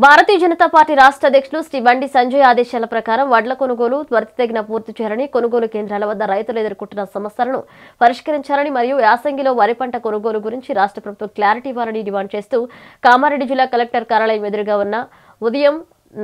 Bharatiya Janata party రాష్ట్ర అధ్యక్షులు శ్రీ బండి సంజయ్ ఆదేశాల ప్రకారం వడ్ల కొనుగోలు త్వరితగిన పూర్తి చేయాలని, కొనుగోలు కేంద్రాల వద్ద రైతులు ఎదుర్కొంటున్న సమస్యలను పరిష్కరించాలని మరియు యాసంగిలో వరి పంట కొనుగోలు గురించి రాష్ట్ర ప్రభుత్వం క్లారిటీ ఇవ్వాలని డిమాండ్ చేస్తూ కామారెడ్డి జిల్లా కలెక్టర్ కార్యాలయం ఎదురుగా ఉన్న ఉదయం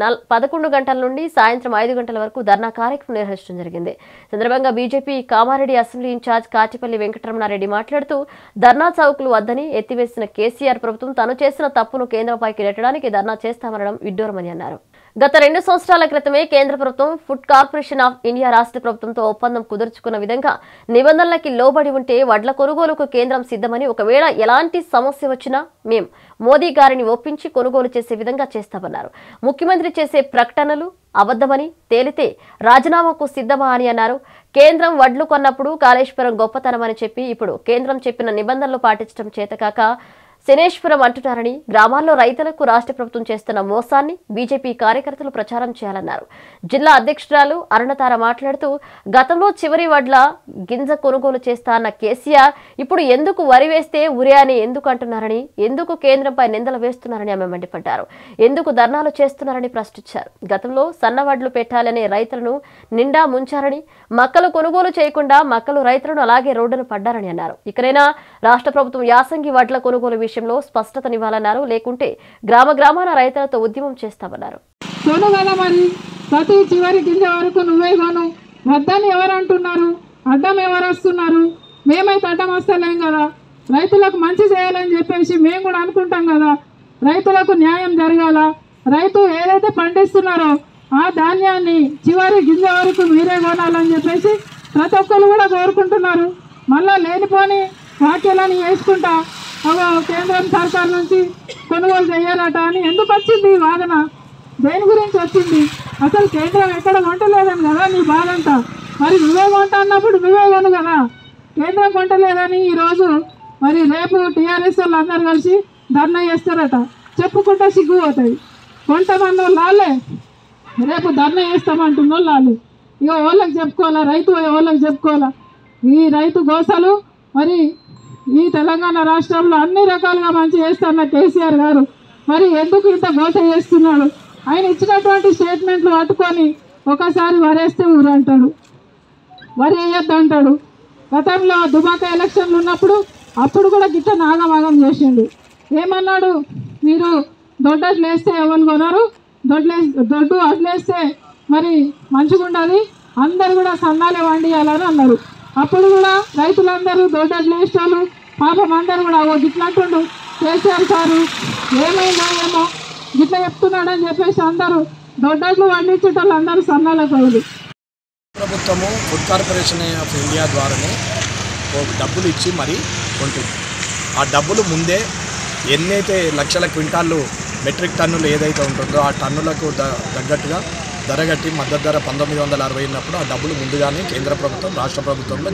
11 గంటల నుండి సాయంత్రం 5 గంటల వరకు ధర్నా కార్యక్రమం నిర్వహించడం జరిగింది. సందర్భంగా BJP Kamareddy assembly incharge Katipalli Venkataramana Reddy మాట్లాడుతూ ధర్నా చౌకులు వద్దని ఎత్తివేసిన కేసీఆర్ ప్రభుత్వం తాను చేసిన తప్పును కేంద్రంపైకి నెట్టడానికి ధర్నా చేస్తామనడం విడ్డూరమని అన్నారు. గత 2 సంవత్సరాల క్రితమే కేంద్ర ప్రభుత్వం ఫుడ్ కార్పొరేషన్ ఆఫ్ ఇండియా రాష్ట్ర ప్రభుత్వంతో ఒప్పందం కుదుర్చుకున్న విధంగా నిబంధనలకి లోబడి ఉంటే వడ్ల కొనుగోలుకు కేంద్రం సిద్ధమని, ఒకవేళ ఎలాంటి సమస్య వచ్చినా మేం మోదీ గారిని ఒప్పించి కొనుగోలు చేసే విధంగా చేస్తామన్నారు. ముఖ్యమంత్రి చేసే ప్రకటనలు అబద్ధమని తేలితే రాజీనామాకు సిద్ధమా అని అన్నారు. కేంద్రం వడ్లు కొన్నప్పుడు కాళేశ్వరం గొప్పతనమని చెప్పి ఇప్పుడు కేంద్రం చెప్పిన నిబంధనలు పాటించడం చేతకాక శనేశ్వరం అంటున్నారని, గ్రామాల్లో రైతులకు రాష్ట్ర ప్రభుత్వం చేస్తున్న మోసాన్ని బీజేపీ కార్యకర్తలు ప్రచారం చేయాలన్నారు. జిల్లా అధ్యక్షురాలు అరుణతార మాట్లాడుతూ గతంలో చివరి వడ్ల గింజ కొనుగోలు చేస్తా అన్న కేసీఆర్ ఇప్పుడు ఎందుకు వరి వేస్తే ఉరే అని ఎందుకు అంటున్నారని, ఎందుకు కేంద్రంపై నిందలు వేస్తున్నారని ఆమె మండిపడ్డారు. ఎందుకు ధర్నాలు చేస్తున్నారని ప్రశ్నించారు. గతంలో సన్నవడ్లు పెట్టాలనే రైతులను నిండా ముంచారని, మక్కలు కొనుగోలు చేయకుండా మక్కలు రైతులను అలాగే రోడ్డును పడ్డారని అన్నారు. ఇకనైనా రాష్ట్ర ప్రభుత్వం యాసంగి వడ్ల కొనుగోలు విషయంలో స్పష్టతనివ్వాలన్నారు. లేకుంటే గ్రామాన రైతులతో ఉద్యమం చేస్తామన్నారు. కొను కదా మరి, ప్రతి చివరి గింజ వరకు నువ్వే కొను, వద్దని ఎవరు అంటున్నారు? అడ్డం ఎవరు వస్తున్నారు? మేమైతే అడ్డం వస్తలేం కదా. రైతులకు మంచి చేయాలని చెప్పేసి మేము కూడా అనుకుంటాం కదా. రైతులకు న్యాయం జరగాల. రైతు ఏదైతే పండిస్తున్నారో ఆ ధాన్యాన్ని చివరి గింజ వరకు మీరే కొనాలని చెప్పేసి ప్రతి ఒక్కరు కూడా కోరుకుంటున్నారు. మళ్ళా లేనిపోని వాక్యాలని వేసుకుంటా కేంద్రం సర్కార్ నుంచి కొనుగోలు చేయాలట అని ఎందుకు వచ్చింది ఈ వాదన? దేని గురించి వచ్చింది? అసలు కేంద్రం ఎక్కడ కొంటలేదని కదా నీ బాధ అంతా. మరి నువ్వే కొంట అన్నప్పుడు నువ్వే కొను కదా. కేంద్రం కొంటలేదని ఈరోజు మరి రేపు టీఆర్ఎస్ వాళ్ళు అందరు కలిసి ధర్నా చేస్తారట. చెప్పుకుంటే సిగ్గుపోతాయి. కొంతమంది వాళ్ళే రేపు ధర్నా చేస్తామంటున్న వాళ్ళు ఇక వాళ్ళకి చెప్పుకోవాలా, రైతు వాళ్ళకి చెప్పుకోవాలా. ఈ రైతు గోసలు మరి ఈ తెలంగాణ రాష్ట్రంలో అన్ని రకాలుగా మంచి చేస్తున్న కేసీఆర్ గారు మరి ఎందుకు ఇంత గోస చేస్తున్నాడు? ఆయన ఇచ్చినటువంటి స్టేట్మెంట్లు పట్టుకొని ఒకసారి వరేస్తే ఊరు అంటాడు, వరి వేయొద్దు అంటాడు. గతంలో దుబాక ఎలక్షన్లు ఉన్నప్పుడు అప్పుడు కూడా గిట్ట నాగమాగం చేసిండు. ఏమన్నాడు? మీరు దొడ్డట్లు వేస్తే ఎవరు కొనరు, దొడ్డు అట్లేస్తే మరి మంచిగా ఉండాలి, అందరు కూడా సన్నాలే వండియాలని అన్నారు. అప్పుడు కూడా రైతులందరూ దొడ్డట్లు వేసేవాళ్ళు. పాపం అందరూ కూడా గిట్లంటుండు కేసీఆర్ సారు ఏమైందో ఏమో గిట్లా చెప్తున్నాడని చెప్పేసి అందరూ దొడ్డట్లు వండించేటోళ్ళు అందరూ సన్నాలకు పోదు. ప్రభుత్వము ఫుడ్ కార్పొరేషన్ ఆఫ్ ఇండియా ద్వారానే డబ్బులు ఇచ్చి మరీ కొంటుంది. ఆ డబ్బులు ముందే ఎన్నైతే లక్షల క్వింటాళ్ళు మెట్రిక్ టన్నులు ఏదైతే ఉంటుందో ఆ టన్నులకు తగ్గట్టుగా ధర కట్టి మద్దతు ధర 1960 ఉన్నప్పుడు ఆ డబ్బులు ముందుగానే కేంద్ర ప్రభుత్వం రాష్ట్ర ప్రభుత్వంలో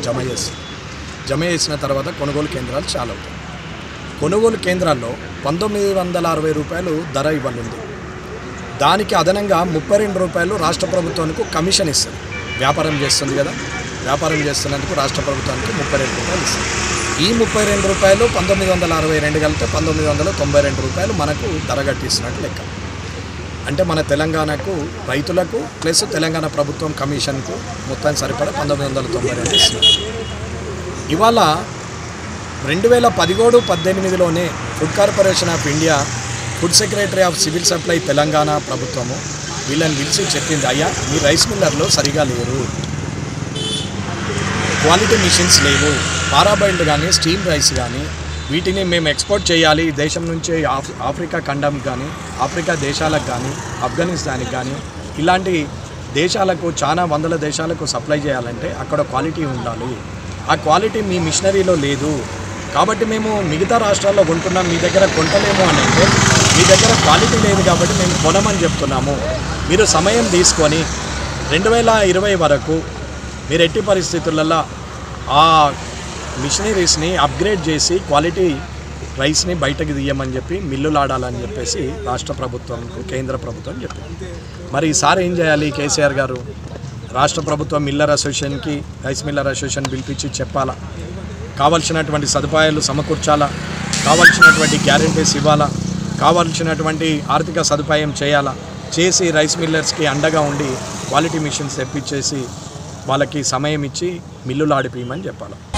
జమ చేసిన తర్వాత కొనుగోలు కేంద్రాలు చాలు అవుతాయి. కొనుగోలు కేంద్రాల్లో 1960 రూపాయలు ధర ఇవ్వనుంది. దానికి అదనంగా 32 రూపాయలు రాష్ట్ర ప్రభుత్వానికి కమిషన్ ఇస్తుంది. వ్యాపారం చేస్తుంది కదా, వ్యాపారం చేస్తున్నందుకు రాష్ట్ర ప్రభుత్వానికి 32 రూపాయలు ఇస్తుంది. ఈ 32 రూపాయలు 1962 కలిపితే 1992 రూపాయలు మనకు ధర కట్టిస్తున్నట్టు లెక్క. అంటే మన తెలంగాణకు రైతులకు ప్లస్ తెలంగాణ ప్రభుత్వం కమిషన్కు మొత్తం సరిపడా 1992 ఇస్తున్నారు. ఇవాళ 2017-18లోనే food corporation of India food secretary of civil supply Telangana ప్రభుత్వము వీళ్ళని పిలిచి చెప్పింది, అయ్యా మీ రైస్ మిల్లర్లు సరిగా లేరు, క్వాలిటీ మిషన్స్ లేవు, పారాబాయిల్డ్ కానీ స్టీమ్ రైస్ కానీ వీటిని మేము ఎక్స్పోర్ట్ చేయాలి దేశం నుంచి ఆఫ్రికా ఖండంకి కానీ ఆఫ్రికా దేశాలకు కానీ ఆఫ్ఘనిస్తాన్కి కానీ ఇలాంటి దేశాలకు చాలా వందల దేశాలకు సప్లై చేయాలంటే అక్కడ క్వాలిటీ ఉండాలి. ఆ క్వాలిటీ మీ మిషనరీలో లేదు కాబట్టి మేము మిగతా రాష్ట్రాల్లో కొంటున్నాం, మీ దగ్గర కొంటలేము అని అంటే మీ దగ్గర క్వాలిటీ లేదు కాబట్టి మేము కొనమని చెప్తున్నాము. మీరు సమయం తీసుకొని 2020 వరకు మీరు ఎట్టి పరిస్థితులలో ఆ మిషనరీస్ని అప్గ్రేడ్ చేసి క్వాలిటీ రైస్ని బయటకు తీయమని చెప్పి మిల్లులు ఆడాలని చెప్పేసి రాష్ట్ర ప్రభుత్వంకు కేంద్ర ప్రభుత్వం చెప్పింది. మరి ఈసారి ఏం చేయాలి కేసీఆర్ గారు? రాష్ట్ర ప్రభుత్వం మిల్లర్ అసోసియేషన్కి రైస్ మిల్లర్ అసోసియేషన్ పిలిపించి చెప్పాలా, కావాల్సినటువంటి సదుపాయాలు సమకూర్చాలా, కావాల్సినటువంటి గ్యారెంటీస్ ఇవ్వాలా, కావాల్సినటువంటి ఆర్థిక సదుపాయం చేసి రైస్ మిల్లర్స్కి అండగా ఉండి క్వాలిటీ మిషన్స్ తెప్పించేసి వాళ్ళకి సమయం ఇచ్చి మిల్లులు ఆడిపోయమని చెప్పాలి.